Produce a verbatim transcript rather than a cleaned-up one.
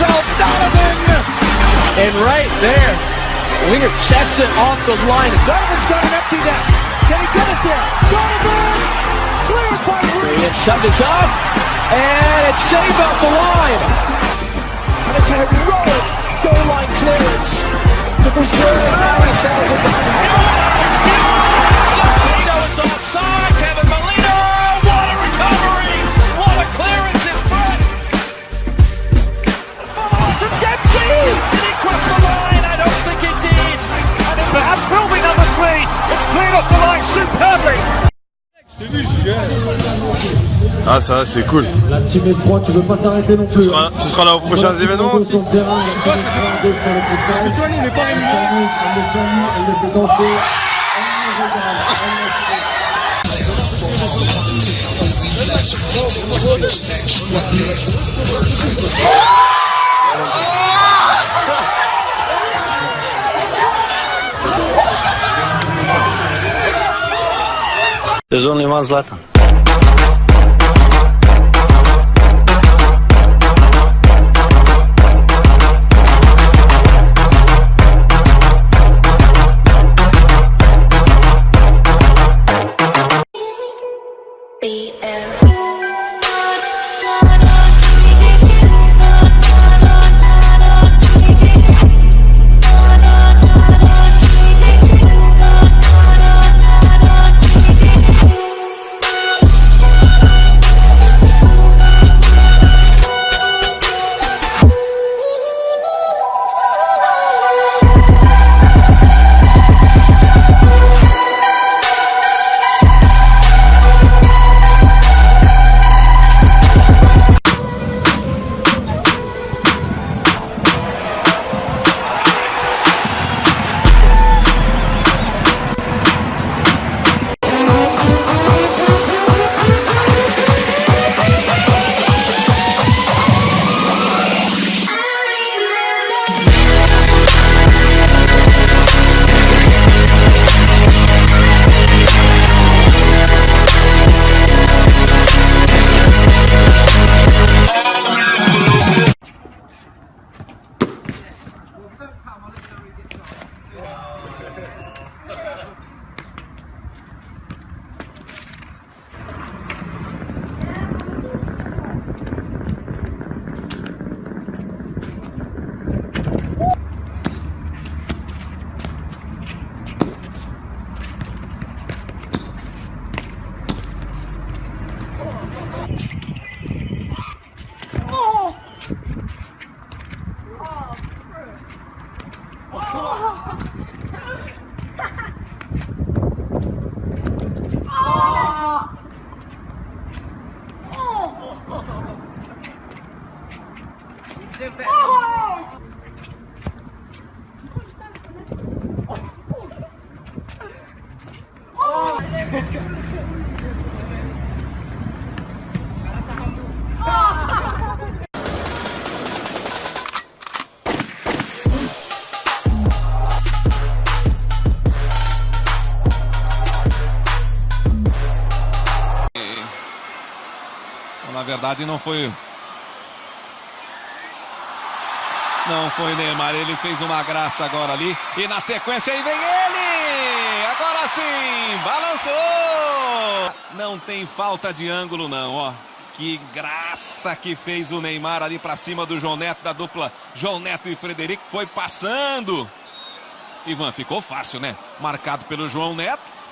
himself, Donovan! And right there, winger chests it off the line. Donovan's got an empty net. Can he get it there? Donovan! Cleared by Reed. And shoved it off, and it's saved off the line. And it's a heroic goal line clearance to preserve Harry Salazar. Molino is offside. Kevin Molino, what a recovery! What a clearance in front! Follow on to Dempsey! Did he cross the line? I don't think he did. And it perhaps will be number three. It's cleared off the line superbly. Ah, ça c'est cool. La team est trois, tu veux pas t'arrêter non plus. Tu seras, tu seras là aux prochains événements aussi. Je sais pas ce que... Parce que tu vois, nous on n'est pas rémunérés. Elle le salue, elle le fait danser. There's only one Zlatan. Na verdade não foi... Não foi o Neymar, ele fez uma graça agora ali. E na sequência aí vem ele! Agora sim, balançou! Não tem falta de ângulo não, ó. Que graça que fez o Neymar ali pra cima do João Neto, da dupla João Neto e Frederico. Foi passando. Ivan, ficou fácil, né? Marcado pelo João Neto.